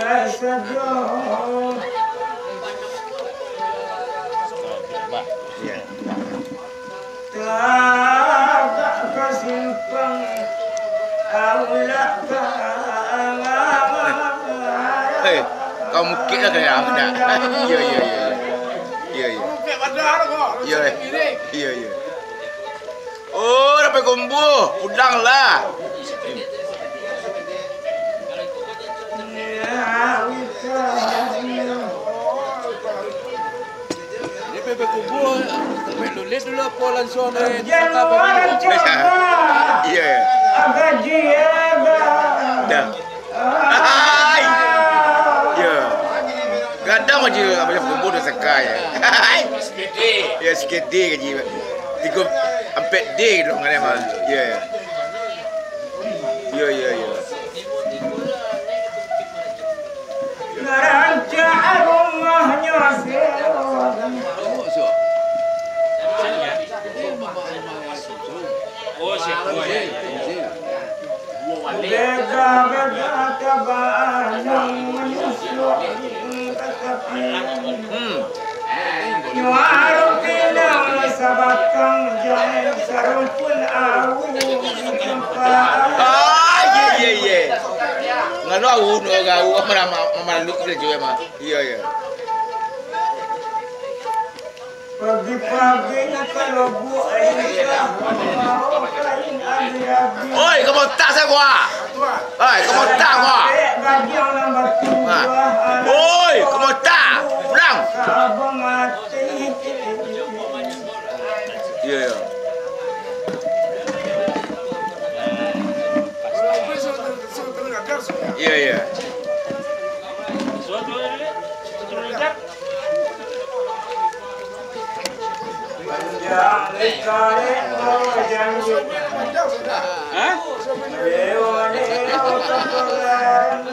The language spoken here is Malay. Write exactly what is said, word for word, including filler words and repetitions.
Hei, kau mukit lah kayak apa dah? Iya iya iya. Iya iya. Mukit badar kok. Iya iya iya. Oh, dapat kombo, udang lah. Ini pepe kubur, pepe tulis dulu apa langsung dari Iya. Dah. Hai. Ya. Gadang aja macam kombo dah sekai. Hai. Skede. Ya skede gaji. Tiga empat D dong kan mah. Ya ya. Ya ya ya. Rancang rumahnya Oh, siapa ya? Ah, ye ye ye. Nganu aku no gau mana mana lu kerja juga mah. Iya iya. Pagi-pagi kalau bu Oi, kamu tak saya gua. Oi, kamu tak gua. Oi, kamu tak. Pulang. Iya iya. Iya iya. Hah?